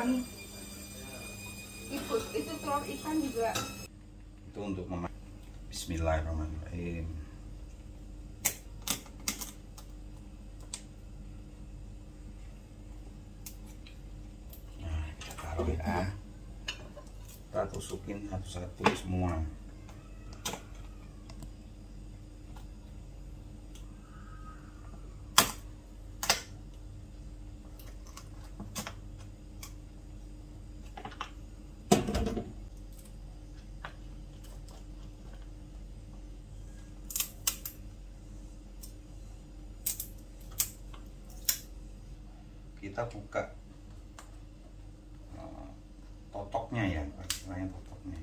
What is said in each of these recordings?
ikan. Itu telur ikan juga. Itu untuk memasak. Bismillahirrahmanirrahim. Nah, kita taruh ya. Kita tusukin satu-satu semua. Kita buka totoknya ya, istilahnya totoknya.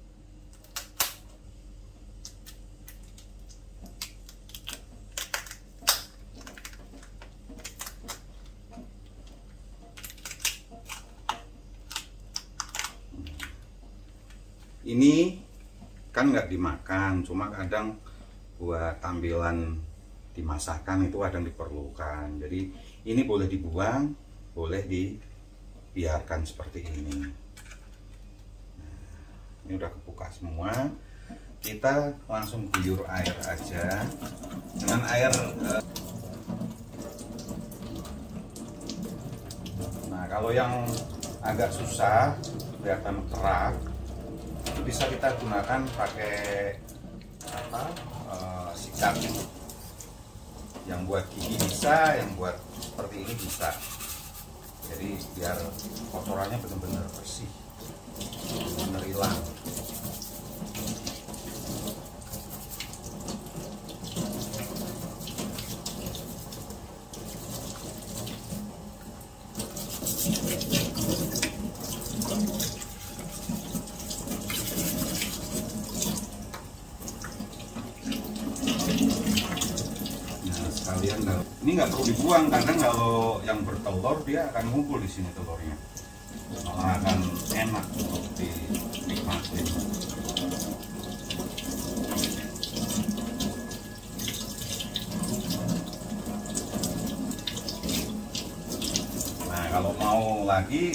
Ini kan nggak dimakan, cuma kadang buat tampilan dimasakkan itu kadang diperlukan. Jadi ini boleh dibuang, boleh dibiarkan seperti ini. Nah, ini udah kebuka semua. Kita langsung guyur air aja dengan air. Nah, kalau yang agak susah kelihatan kerak, itu bisa kita gunakan pakai sikat. Yang buat gigi bisa, yang buat seperti ini bisa. Jadi biar kotorannya benar-benar bersih, benar hilang. Ini nggak perlu dibuang, kadang kalau yang bertelur dia akan ngumpul di sini telurnya, malah akan enak untuk dinikmatin. Nah, kalau mau lagi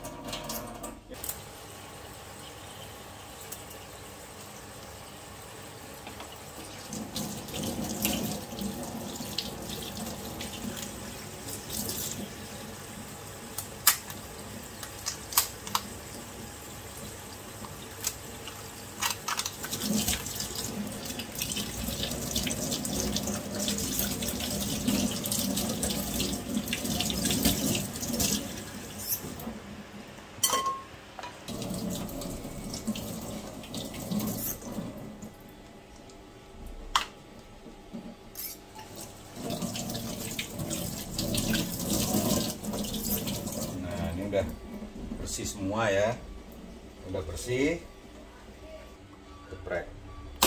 udah bersih semua ya, udah bersih, geprek.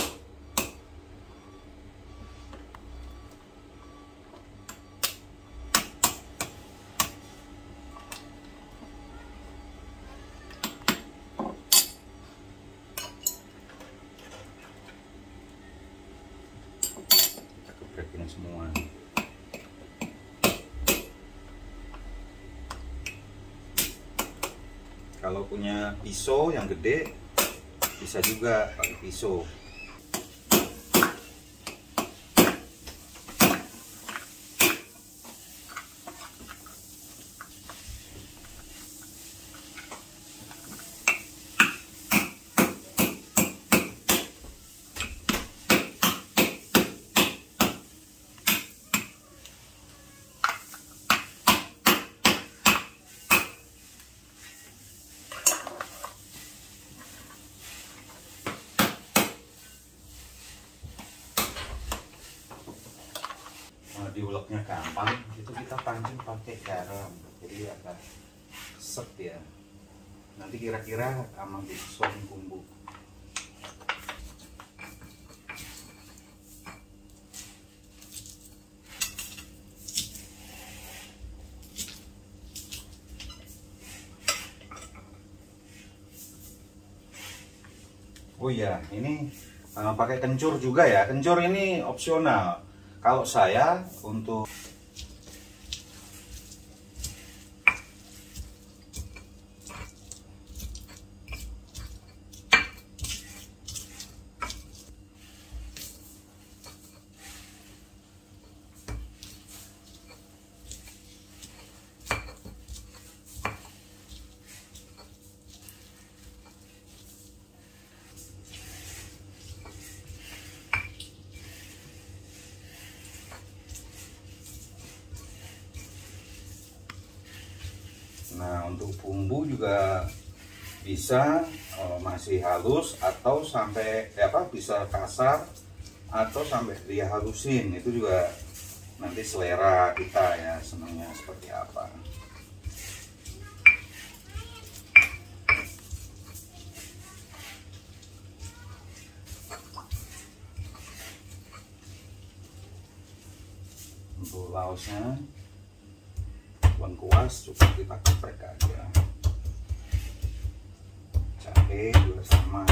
Kita gebrekin semua. Kalau punya pisau yang gede, bisa juga pakai pisau. Diuleknya gampang, itu kita pancing pakai garam, jadi agak set ya. Nanti kira-kira aman disusun bumbu. Oh iya, ini pakai kencur juga ya. Kencur ini opsional. Kalau saya untuk bumbu juga bisa masih halus atau sampai bisa kasar atau sampai dia halusin, itu juga nanti selera kita ya, senangnya seperti apa. Untuk laosnya lengkuas cukup kita geprek aja, jahe juga sama.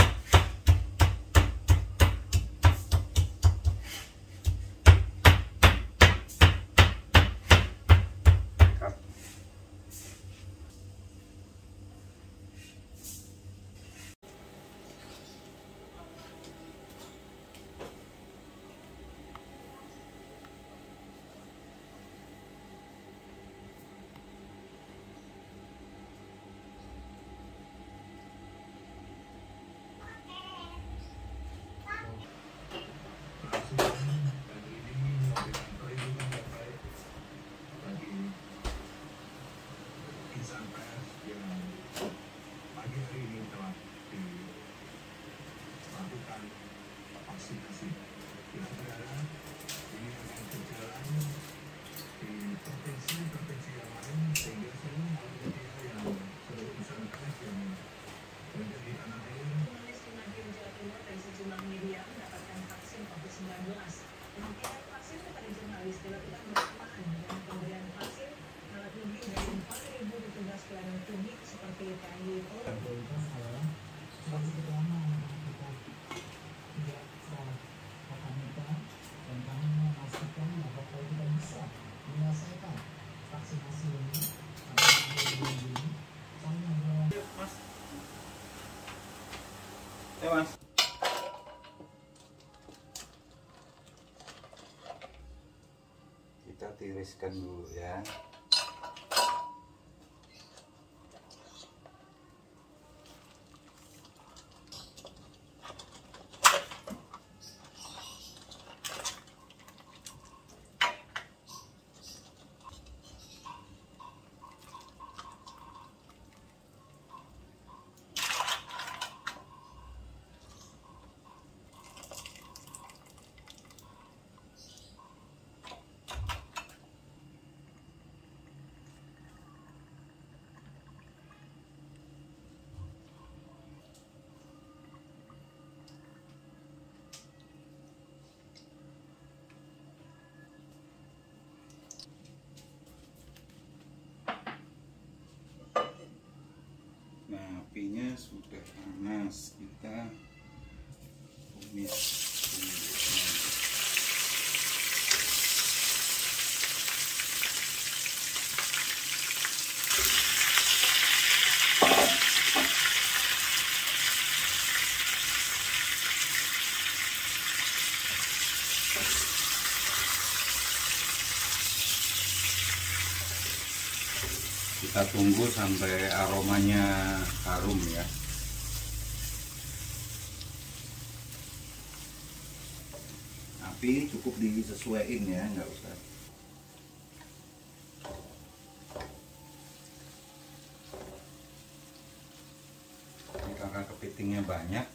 Mas, kita tiriskan dulu ya. Apinya sudah panas, kita tumis dulu. Kita tunggu sampai aromanya harum ya. Api cukup disesuaikan ya, nggak usah. Ini karena kepitingnya banyak,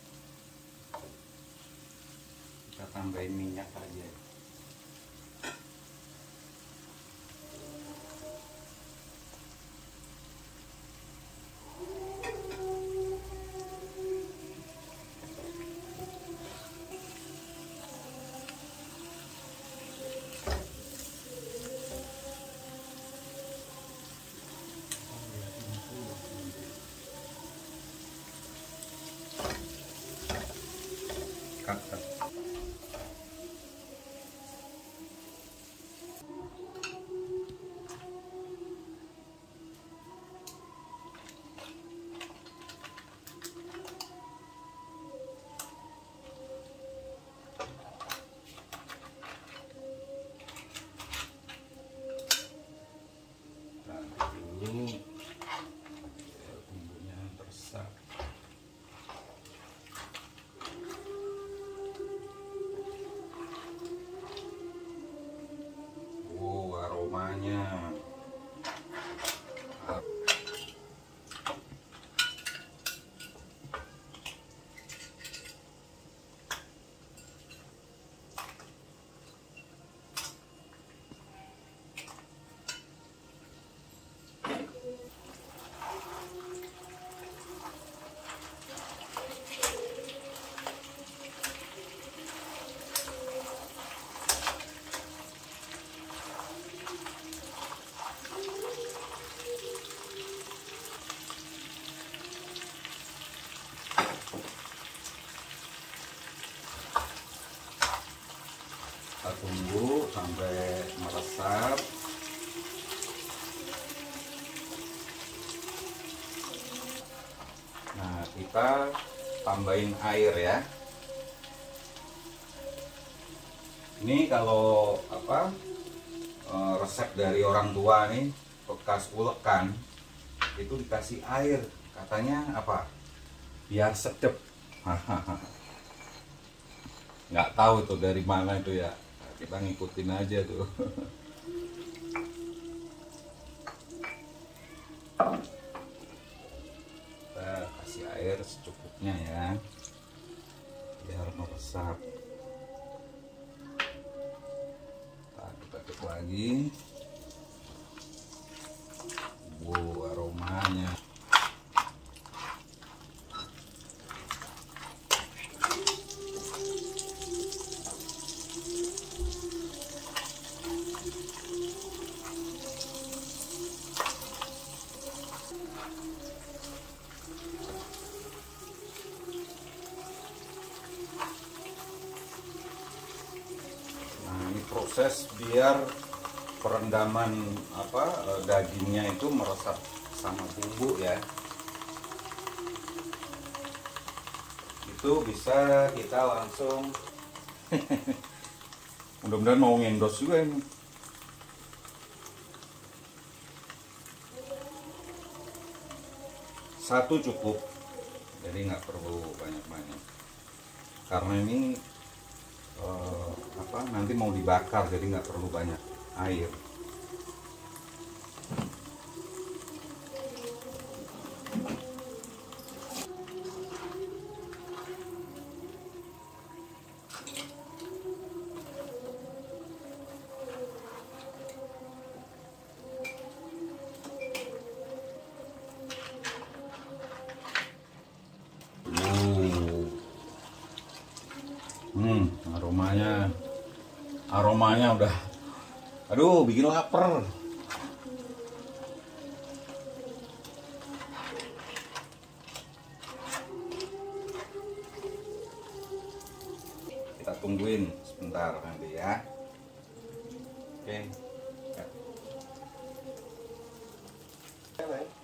kita tambahin minyak aja. sampai meresap. Nah, kita tambahin air ya. Ini kalau apa, resep dari orang tua nih, bekas ulekan itu dikasih air, katanya apa, biar sedep. Nggak tahu tuh dari mana itu ya, kita ngikutin aja tuh. Kita kasih air secukupnya ya, biar meresap. Kita aduk lagi. Aromanya. Proses biar perendaman dagingnya itu meresap sama bumbu ya, itu bisa kita langsung mudah-mudahan mau ngendos juga ini. Satu cukup, jadi nggak perlu banyak-banyak karena ini nanti mau dibakar, jadi nggak perlu banyak air. Aromanya udah, aduh, bikin lapar. Kita tungguin sebentar nanti ya. Oke.